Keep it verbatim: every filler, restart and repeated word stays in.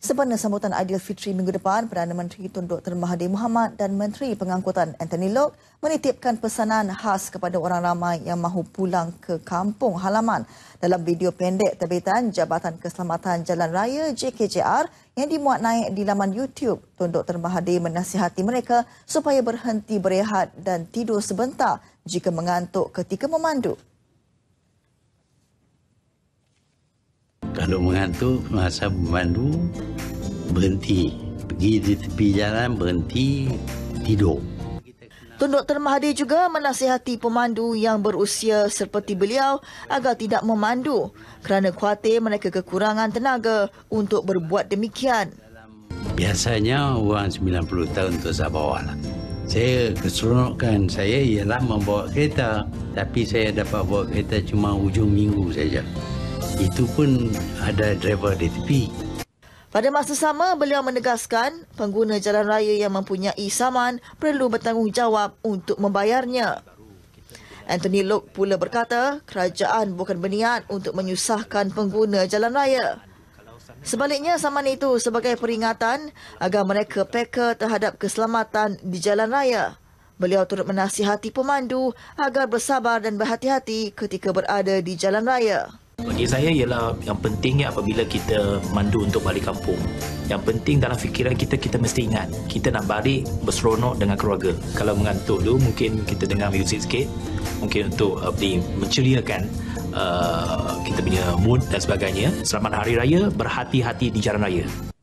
Sempena sambutan Aidilfitri minggu depan, Perdana Menteri Tun Doktor Mahathir Mohamad dan Menteri Pengangkutan Anthony Loke menitipkan pesanan khas kepada orang ramai yang mahu pulang ke kampung halaman. Dalam video pendek terbitan Jabatan Keselamatan Jalan Raya J K J R yang dimuat naik di laman YouTube, Tun Doktor Mahathir menasihati mereka supaya berhenti berehat dan tidur sebentar jika mengantuk ketika memandu. Kalau mengantuk masa memandu, berhenti. Pergi di tepi jalan, berhenti, tidur. Tun Doktor Mahathir juga menasihati pemandu yang berusia seperti beliau agar tidak memandu kerana khawatir mereka kekurangan tenaga untuk berbuat demikian. Biasanya orang sembilan puluh tahun tu saya bawa lah. Saya keseronokan saya ialah membawa kereta, tapi saya dapat bawa kereta cuma hujung minggu saja. Itu pun ada driver di tepi. Pada masa sama, beliau menegaskan pengguna jalan raya yang mempunyai saman perlu bertanggungjawab untuk membayarnya. Anthony Loke pula berkata kerajaan bukan berniat untuk menyusahkan pengguna jalan raya. Sebaliknya, saman itu sebagai peringatan agar mereka peka terhadap keselamatan di jalan raya. Beliau turut menasihati pemandu agar bersabar dan berhati-hati ketika berada di jalan raya. Bagi saya ialah yang pentingnya apabila kita mandu untuk balik kampung. Yang penting dalam fikiran kita, kita mesti ingat kita nak balik berseronok dengan keluarga. Kalau mengantuk dulu mungkin kita dengar muzik sikit, mungkin untuk uh, menceriakan uh, kita punya mood dan sebagainya. Selamat Hari Raya, berhati-hati di jalan raya.